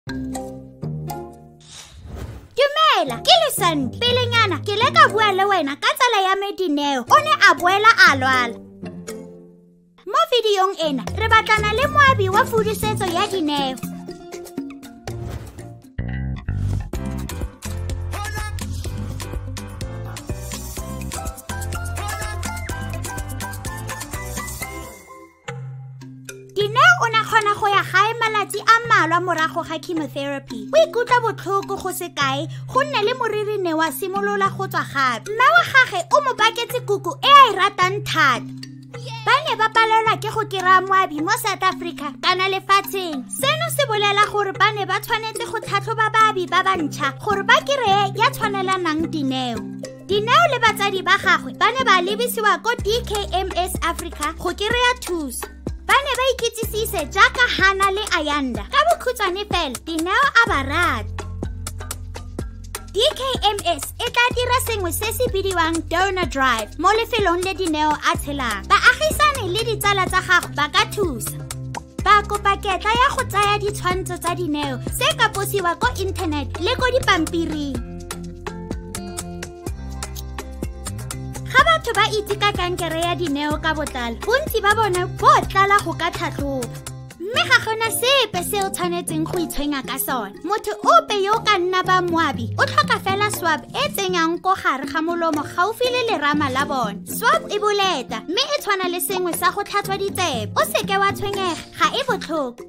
Dumela, ke lesane. Pelenyana, ke leka bua le wena ka tsala ya me Dineo. O ne a boela a lwala. Mo videong ena, re batlana le moabi wa fudusetso ya Dineo. Dineo o ne kgona go ya gae malatsi a mmalwa morago ga chemotherapy. O ikutlwa botlhoko go se kae go nne le moriri ne wa simolola go tswa gape. Mme wa gage o mo baketse kuku e a e ratang thata. Ba ne ba palelwa ke go kry-a moabi mo South Africa kana lefatsheng. Seno se bolela gore ba ne ba tshwanetse go tlhatlhoba baabi ba bantšha gore ba kry-e ya tshwanelanang Dineo. Dineo le batsadi ba gagwe ba ne ba lebisiwa ko DKMS Africa go kry-a thuso. Ba ne ba ikitsisitse jaaka Hana le Ayanda. Ka bokhutswane fela, Dineo a ba rata. DKMS e tla dira sengwe se se bidiwang donor drive mo lefelong le Dineo a tshelang. Baagisane le ditsala tsa gago ba ka thusa. Ba kopa ketla ya go tsaya ditshwantsho tsa Dineo se ka posiwa ko internet le ko dipampiring. Ga batho ba itse ka kankere ya Dineo ka botlalo, bontsi ba bone bo tlala go ka tlhatlhoba. Mme ga gona sepe se o tshwanetseng go itshwenya ka sone. Motho ope yo ka nna ba moabi o tlhoka fela swab e tsenyang ko gare ga molomo gaufi le lerama la bone. Swab e boleta mme e tshwana le sengwe sa go tlhatswa ditsebe. O seke wa tshwenyega, ga e botlhoko.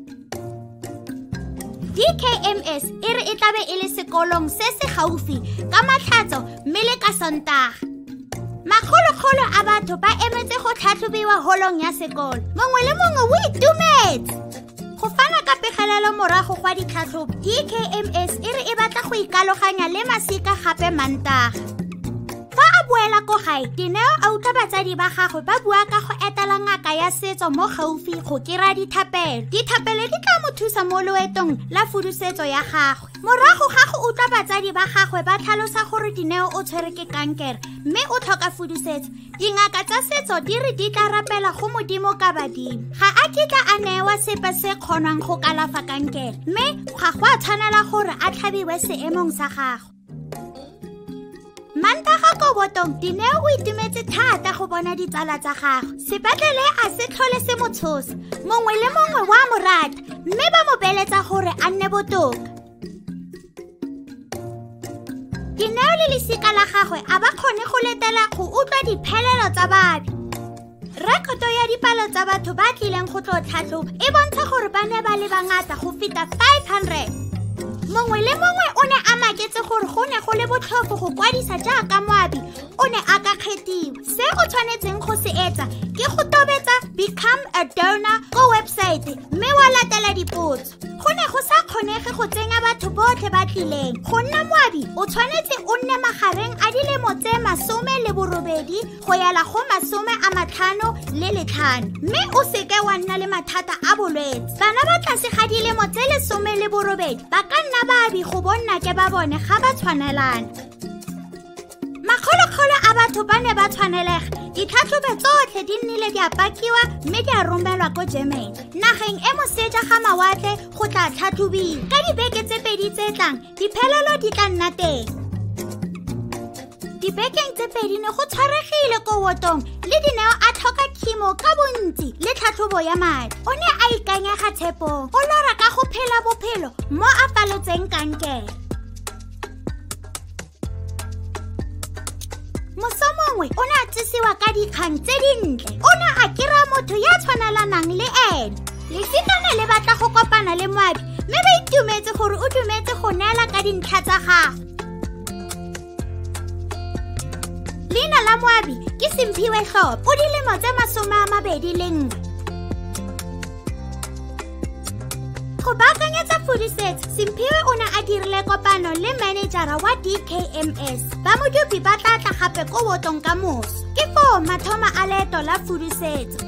DKMS e re e tlabe e le sekolong se se gaufi ka Matlhatso mme le ka Sontaga. Magolo-golo a batho ba emetse go tlhatlhobiwa holong ya sekolo. Mongwe le mongwe o itumetse. Go fana ka pegelelo morago gwa ditlhatlhobo, DKMS e re e batla go ikaloganya le masika gape Mantaga. Fa a boela ko gae, Dineo a utlwa batsadi ba gagwe ba bua ka go etela ngaka ya setso mo gaufi go kry-a dithapelo. Dithapelo di tla mo thusa mo loetong la fudusetso ya gagwe. Morago ga go utlwa batsadi ba gagwe ba tlhalosa gore Dineo o tshwere ke kankere mme o tlhoka fudusetso, dingaka tsa setso di re di tla rapela go modimo ka badimo. Ga a kitla a newa sepe se kgonwang go kalafa kankere mme ga go a tshwanela gore a tlhabiwe seemong sa gagwe. Mantaga ko botong, Dineo o itumetse thata go bona ditsala tsa gagwe. Sepetlele a se tlhole se mo tshosa. Mongwe le mongwe wa mo rata mme ba mo beeletsa gore a nne botoka. Dineo le lesika la gagwe a ba kgone go letela go utlwa diphelelo tsa babi. Rekoto ya dipalo tsa batho ba tlileng go tlo tlhatlhoba e bontsha gore ba ne ba le bangata go feta 500. Mongwe le mongwe o ne a maketse gore go ne go le botlhofo go kwadisa jaaka moabi o ne a ka kgethiwa. Se o tshwanetseng go se etsa ke go tobetsa Become a Donor ko website mme wa latela dipotso. Go ne go sa kgonege go tsenya batho botlhe ba tlileng. Go nna moabi o tshwanetse o nne magareng a dilemo tse 18 go yala go 55 mme o seke wa nna le mathata a bolwetse. Bana ba tlase ga dilemo tse 18 ba ka nna baabi go bonna ke ba bone ga ba tshwanelana. Magolo-golo a batho ba ne ba tshwanelega. Ditlhatlhobo tsotlhe di nnile di a pakiwa mme di a romelwa ko Germany. Nageng e moseja ga mawatle go tla tlhatlhobiwa. Ka dibeke tse 2 tse tlang, diphelelo di tla nna teng. Dibekeng tse 2 ne go tshwaregile ko wotong le Dineo a tlhoka chemo ka bontsi le tlhatlhobo ya madi. O ne a ikanyega tshepong. O lora ka go phela bophelo mo a falotseng kankere. Mosomongwe o ne a tsisiwa ka dikgang tse dintle. O ne a kira motho ya tshwanelanang le ene. Lesikane le batla go kopana le moabi mme ba itumetse gore o dumetse go neela ka dintlha tsa gagwe. Leina la moabi ke Simphiwe Hlophe, o dilemo tse 21. Go baakanyetsa fudusetso, Simphiwe o ne a dirile kopano le managera wa DKMS. Ba modupi ba tla tla gape ko botong ka moso. Ke foo mathomo a leeto la fudusetso.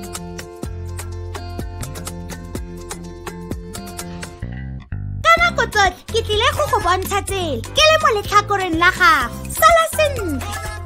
Ka nako tsotlhe ke tlile go go bontsha tsela ke le mo letlhakoreng la gago. Sala sentle.